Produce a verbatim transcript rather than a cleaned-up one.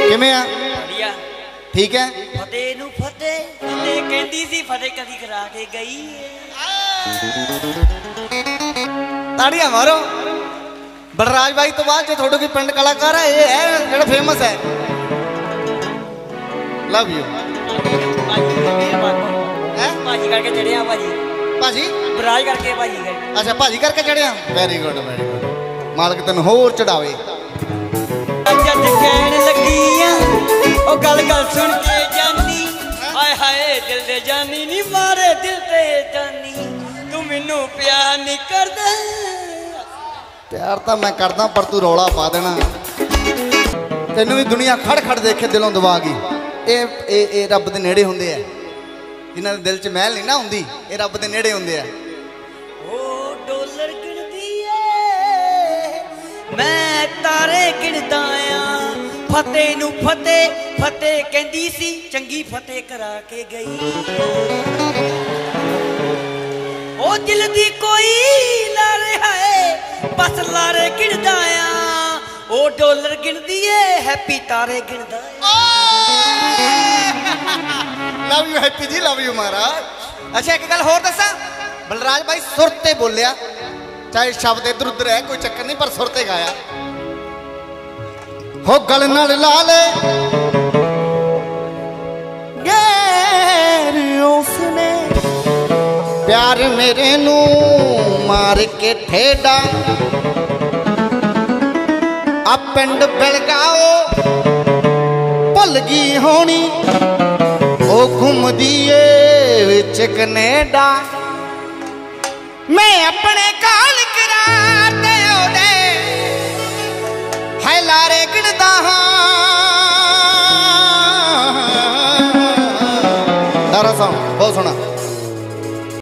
किवें आ? बढ़िया ठीक है। फतेह नू फतेह फतेह कहंदी सी फतेह कदी करा के गई ताड़ियां मारो। बलराज भाई तो बाद जो थोड़े कोई पिंड कलाकार है ये है जो फेमस है। लव यू भाजी करके चढ़िया भाजी भाजी बराज करके भाजी करके अच्छा भाजी करके चढ़िया वेरी गुड वेरी गुड मालक तेन होर चढ़ावे। जद कहन लगियां ओ गल गल सुन के जानी हाय हाय दिल दे जानी नी मारे दिल ते जानी तू मैनू प्यार नहीं करदा। प्यार तो मैं करदा पर तू रौला पा देना। तेनू भी दुनिया खड़ खड़ देखे दिलों दबा गई। ए ए ए रब दे नेड़े हुंदे आ जिन्हां दे दिल च महल नहीं ना हुंदी ए रब दे नेड़े हुंदे आ। ओ डॉलर गिनदी ए मैं तारे गिनदा आ फतेह नू फतेह फतेह कहंदी सी चंगी फतेह करा के गई। ओ दिल दी कोई लारे है बस लारे गिनदा आ ओ डॉलर गिनदी ए हैप्पी तारे गिनदा love you Happy ji love you महाराज। अच्छा एक गल होर दसा बलराज भाई सुर ते बोलिया चाहे शब्द इधर उधर है कोई चक्कर नहीं पर सुर ते गाया। हो गल नाल ला ले गैर उसने प्यार मेरे नू मार के ठेडा आ पिंड बेलगाओ भुल गई होनी ओ घूमदी विच कनेडा। मैं अपने काल कराते ओदे है लारे गिनदा हां। तारा सा बहुत सोना